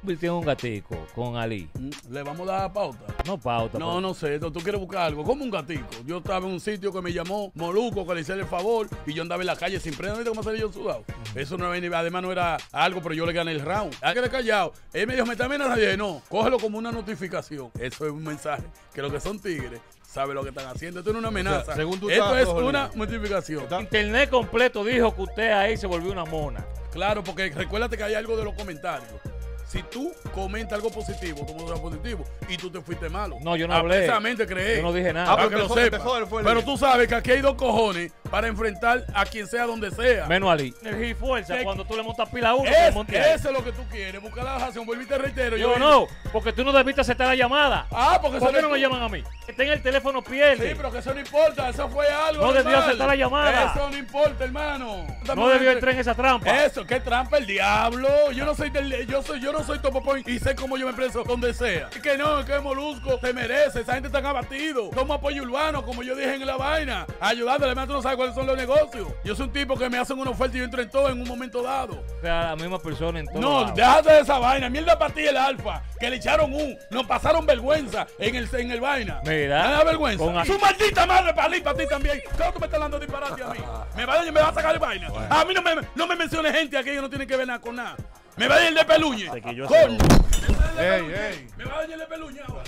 convirtió en un gatico con Ali? Le vamos a dar pauta. No pauta. No, no sé, tú quieres buscar algo, como un gatico. Yo estaba en un sitio que me llamó Moluco, que le hice el favor, y yo andaba en la calle sin prenda. ¿Viste cómo salí yo sudado? Eso no era, además no era algo, pero yo le gané el round. Hay que callado. Él me dijo, me está amenazando. Y dije, no, cógelo como una notificación. Eso es un mensaje. Que los que son tigres saben lo que están haciendo. Esto no es una amenaza. O sea, según tú esto es una notificación. Internet completo dijo que usted ahí se volvió una mona. Claro, porque recuérdate que hay algo de los comentarios. Si tú comentas algo positivo, todo el mundo será positivo, y tú te fuiste malo. No, yo no hablé. Precisamente creé. Yo no dije nada. Para que lo sepas. Pero tú sabes que aquí hay dos cojones para enfrentar a quien sea donde sea. Menos Ali. Energía y fuerza. Cuando tú le montas pila a uno, te montas ahí. Eso es lo que tú quieres. Buscar la razón. Vuelve y te reitero. Yo no, porque tú no debiste aceptar la llamada. Porque ¿por qué no me llaman a mí? Que tenga el teléfono pierde. Sí, pero que eso no importa. Eso fue algo. No debió aceptar la llamada. Eso no importa, hermano. No debió entrar en esa trampa. Eso, ¿qué trampa? El diablo. Yo no soy Topopoint y sé cómo yo me expreso donde sea. Que no, que Molusco se merece. Esa gente está abatido. Somos apoyo urbano, como yo dije en la vaina. Ayudándole, además tú no sabes cuáles son los negocios. Yo soy un tipo que me hacen una oferta y yo entro en todo en un momento dado. O sea, la misma persona en todo. No, déjate de esa vaina. Mierda para ti el alfa. Que le echaron nos pasaron vergüenza en el vaina. Mira. ¿Me da vergüenza? Su maldita madre para ti también. ¿Cómo tú me estás dando disparate a mí? Me va a sacar de vaina. Bueno. A mí no me menciones gente aquí que no tiene que ver nada con nada. Me va a dañar el de peluñe. Coño. Me va a dañar el de peluñe ahora.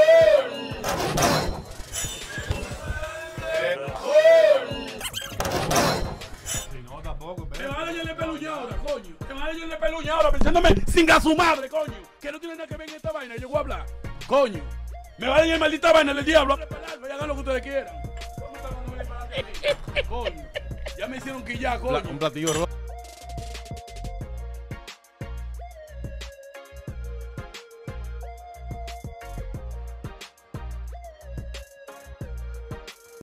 Me va a dañar el de peluñe ahora, coño. Me va a dañar el de peluñe ahora pensándome sin a su madre, coño. Que no tiene nada que ver en esta vaina. Yo voy a hablar. Coño. Me va a dañar maldita vaina el diablo. Hagan lo que ustedes quieran. Coño. Ya me hicieron quillar, coño. Un platillo rojo.